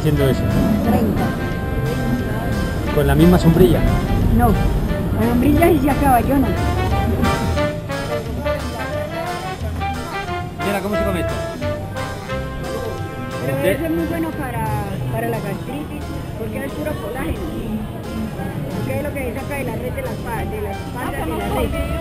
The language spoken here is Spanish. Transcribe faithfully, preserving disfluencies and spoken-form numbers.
haciendo eso? treinta. ¿Con la misma sombrilla? No, la sombrilla y se acaba, yo no. Mira, ¿cómo se come esto? Pero ¿Usted? eso es muy bueno para, para la gastritis, porque es puro colágeno. Porque es lo que saca de la red de las, pa- de las patas de la red.